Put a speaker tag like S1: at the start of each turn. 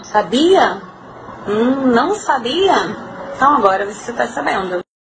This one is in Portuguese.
S1: Sabia? Não sabia? Então agora você tá sabendo.